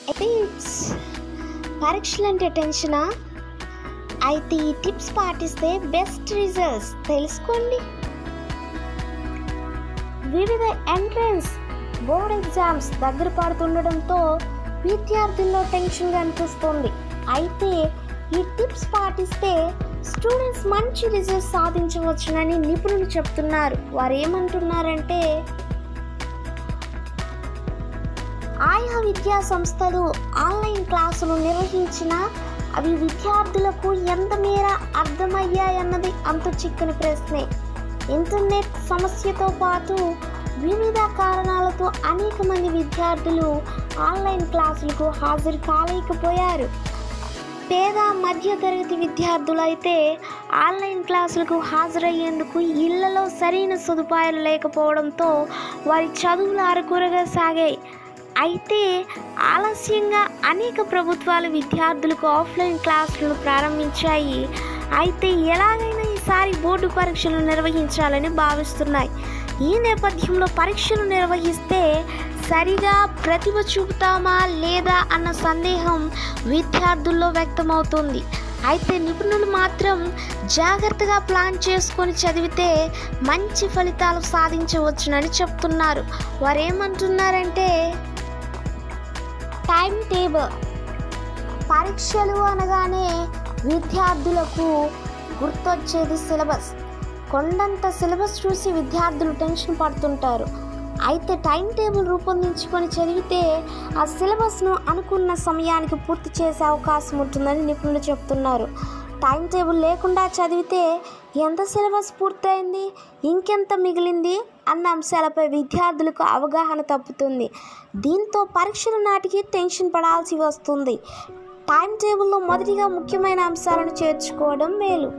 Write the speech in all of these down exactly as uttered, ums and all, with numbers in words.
Tips పరీక్షలంటే టెన్షనా? అయితే ఈ tips పాటిస్తే బెస్ట్ రిజల్ట్స్ తెలుసుకోండి. వివిధ ఎంట్రన్స్ బోర్డ్ ఎగ్జామ్స్ దగ్గర పడుతుండడంతో విద్యార్థుల్లో టెన్షన్గా అనిపిస్తుంది. అయితే ఈ టిప్స్ పాటిస్తే స్టూడెంట్స్ మంచి రిజల్ట్స్ సాధించవచ్చునని నిపుణులు చెప్తున్నారు. వారు ఏమంటున్నారంటే, ఆయా విద్యా సంస్థలు ఆన్లైన్ క్లాసులు నిర్వహించినా అవి విద్యార్థులకు ఎంత మేర అర్థమయ్యాయన్నది అంత చిక్కని ప్రశ్నే. ఇంటర్నెట్ సమస్యతో పాటు వివిధ కారణాలతో అనేక మంది విద్యార్థులు ఆన్లైన్ క్లాసులకు హాజరు కాలేకపోయారు. పేద మధ్యతరగతి విద్యార్థులు అయితే ఆన్లైన్ క్లాసులకు హాజరయ్యేందుకు ఇళ్లలో సరైన సదుపాయాలు లేకపోవడంతో వారి చదువులు అరకొరగా సాగాయి. అయితే ఆలస్యంగా అనేక ప్రభుత్వాలు విద్యార్థులకు ఆఫ్లైన్ క్లాసులను ప్రారంభించాయి. అయితే ఎలాగైనా ఈసారి బోర్డు పరీక్షలు నిర్వహించాలని భావిస్తున్నాయి. ఈ నేపథ్యంలో పరీక్షలు నిర్వహిస్తే సరిగా ప్రతిభ చూపుతామా లేదా అన్న సందేహం విద్యార్థుల్లో వ్యక్తమవుతుంది. అయితే నిపుణులు మాత్రం జాగ్రత్తగా ప్లాన్ చేసుకొని చదివితే మంచి ఫలితాలు సాధించవచ్చునని చెప్తున్నారు. వారు ఏమంటున్నారంటే, టైం టేబుల్. పరీక్షలు అనగానే విద్యార్థులకు గుర్తొచ్చేది సిలబస్. కొండంత సిలబస్ చూసి విద్యార్థులు టెన్షన్ పడుతుంటారు. అయితే టైం టేబుల్ రూపొందించుకొని చదివితే ఆ సిలబస్ను అనుకున్న సమయానికి పూర్తి చేసే అవకాశం ఉంటుందని నిపుణులు చెప్తున్నారు. టైం టేబుల్ లేకుండా చదివితే ఎంత సిలబస్ పూర్తయింది, ఇంకెంత మిగిలింది అన్న అంశాలపై విద్యార్థులకు అవగాహన తప్పుతుంది. దీంతో పరీక్షల నాటికి టెన్షన్ పడాల్సి వస్తుంది. టైం టేబుల్లో మొదటిగా ముఖ్యమైన అంశాలను చేర్చుకోవడం మేలు.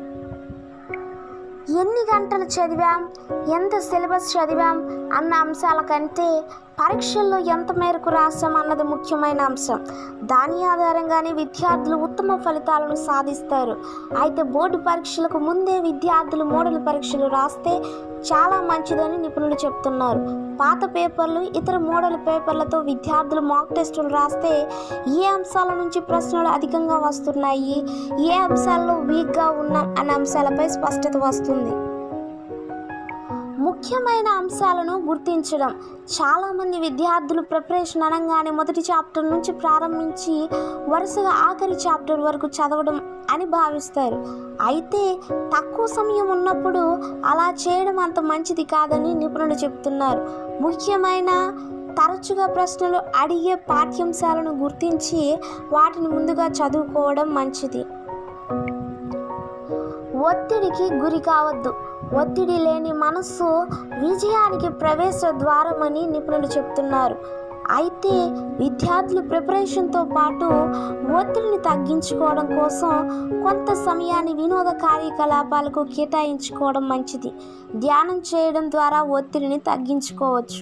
ఎన్ని గంటలు చదివాం, ఎంత సిలబస్ చదివాం అన్న అంశాల కంటే పరీక్షల్లో ఎంత మేరకు రాసాం అన్నది ముఖ్యమైన అంశం. దాని ఆధారంగానే విద్యార్థులు ఉత్తమ ఫలితాలను సాధిస్తారు. అయితే బోర్డు పరీక్షలకు ముందే విద్యార్థులు మోడల్ పరీక్షలు రాస్తే చాలా మంచిదని నిపుణులు చెప్తున్నారు. పాత పేపర్లు, ఇతర మోడల్ పేపర్లతో విద్యార్థులు మాక్ టెస్టులు రాస్తే ఏ అంశాల నుంచి ప్రశ్నలు అధికంగా వస్తున్నాయి, ఏ అంశాల్లో వీక్గా ఉన్నాం అన్న అంశాలపై స్పష్టత వస్తుంది. ముఖ్యమైన అంశాలను గుర్తించడం. చాలామంది విద్యార్థులు ప్రిపరేషన్ అనగానే మొదటి చాప్టర్ నుంచి ప్రారంభించి వరుసగా ఆఖరి చాప్టర్ వరకు చదవడం అని భావిస్తారు. అయితే తక్కువ సమయం ఉన్నప్పుడు అలా చేయడం అంత మంచిది కాదని నిపుణులు చెప్తున్నారు. ముఖ్యమైన తరచుగా ప్రశ్నలు అడిగే పాఠ్యాంశాలను గుర్తించి వాటిని ముందుగా చదువుకోవడం మంచిది. ఒత్తిడికి గురి కావద్దు. ఒత్తిడి లేని మనస్సు విజయానికి ప్రవేశ ద్వారమని నిపుణులు చెప్తున్నారు. అయితే విద్యార్థులు ప్రిపరేషన్తో పాటు ఒత్తిడిని తగ్గించుకోవడం కోసం కొంత సమయాన్ని వినోద కార్యకలాపాలకు కేటాయించుకోవడం మంచిది. ధ్యానం చేయడం ద్వారా ఒత్తిడిని తగ్గించుకోవచ్చు.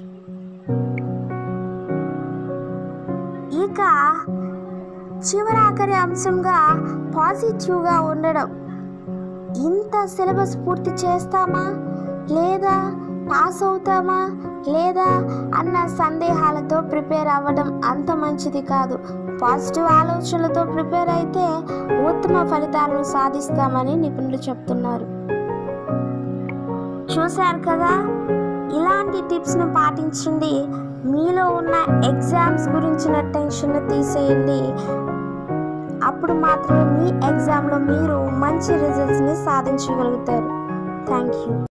ఇక చివరాఖరి అంశంగా పాజిటివ్గా ఉండడం. ఇంత సిలబస్ పూర్తి చేస్తామా లేదా పాస్ అవుతామా లేదా అన్న సందేహాలతో ప్రిపేర్ అవ్వడం అంత మంచిది కాదు. పాజిటివ్ ఆలోచనలతో ప్రిపేర్ అయితే ఉత్తమ ఫలితాలను సాధిస్తామని నిపుణులు చెప్తున్నారు. చూశారు కదా, ఇలాంటి టిప్స్ను పాటించండి. మీలో ఉన్న ఎగ్జామ్స్ గురించిన టెన్షన్ తీసేయండి. అప్పుడు మాత్రమే మీ ఎగ్జామ్లో మీరు మంచి రిజల్ట్స్ని సాధించగలుగుతారు. Thank you.